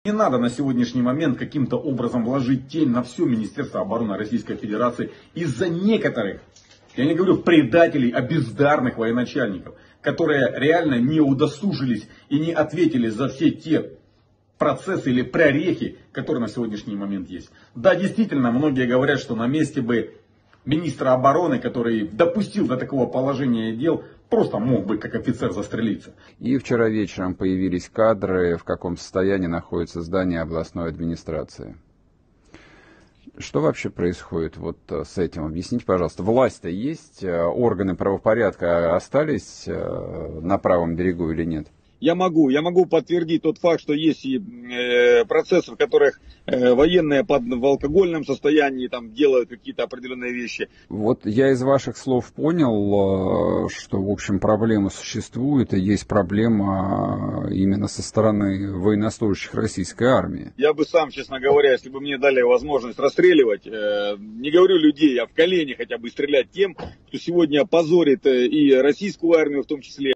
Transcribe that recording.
Не надо на сегодняшний момент каким-то образом вложить тень на все Министерство обороны Российской Федерации из-за некоторых, я не говорю предателей, а бездарных военачальников, которые реально не удосужились и не ответили за все те процессы или прорехи, которые на сегодняшний момент есть. Да, действительно, многие говорят, что на месте бы министра обороны, который допустил до такого положения дел, просто мог бы как офицер застрелиться. И вчера вечером появились кадры, в каком состоянии находится здание областной администрации. Что вообще происходит вот с этим? Объясните, пожалуйста. Власть-то есть? Органы правопорядка остались на правом берегу или нет? Я могу подтвердить тот факт, что есть и процессы, в которых военные в алкогольном состоянии там делают какие-то определенные вещи. Вот я из ваших слов понял, что, в общем, проблема существует, и есть проблема именно со стороны военнослужащих российской армии. Я бы сам, честно говоря, если бы мне дали возможность расстреливать, не говорю людей, а в колени хотя бы стрелять тем, кто сегодня позорит и российскую армию в том числе.